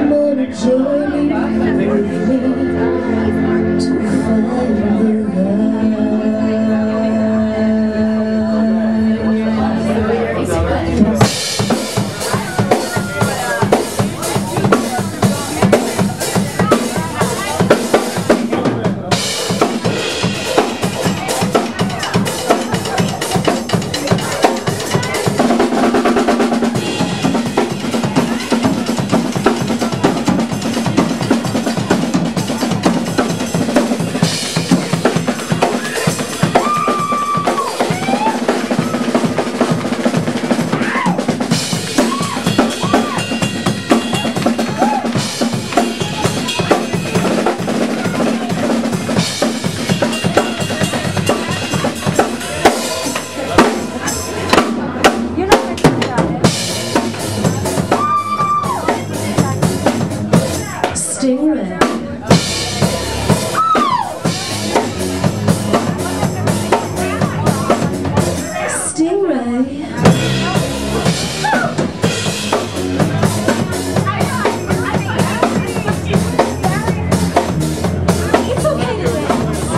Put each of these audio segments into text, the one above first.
Come on a journey with me to find the Stingray. Stingray. It's okay to dance.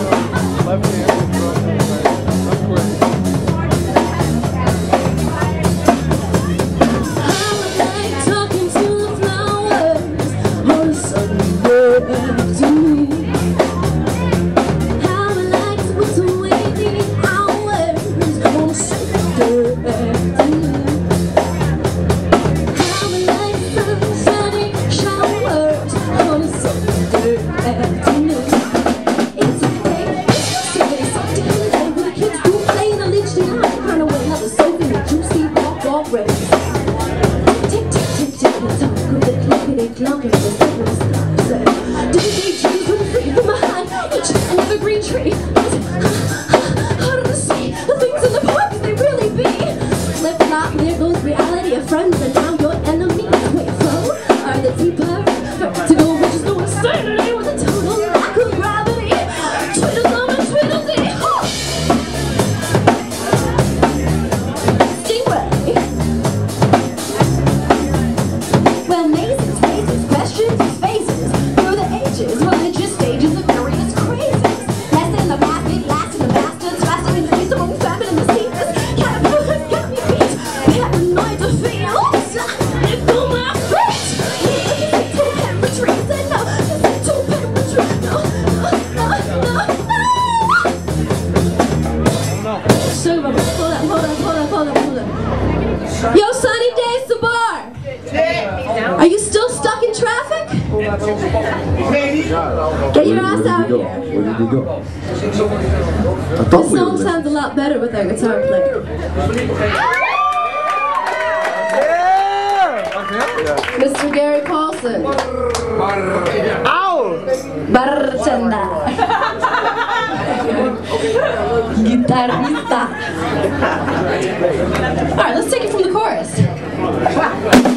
Friends and now your enemies. Wait, flow are the deeper vertical, which is going sternly with a total lack of gravity. Tweedledum and Tweedledee. Stingray. Well, mazes, mazes, questions, phases through the ages, religious stages of various crazes. Less in the basket, last in the bastards, faster in the face among famine and the seekers. Caterpillars got me beat, paranoid to feel. Yo, Sunny Day Sabar! Are you still stuck in traffic? Get your ass out here. Where did he go? This song sounds a lot better with our guitar player. Mr. Gary Paulson. Ow! Bartender. Guitarrista. Alright, let's take it from the chorus.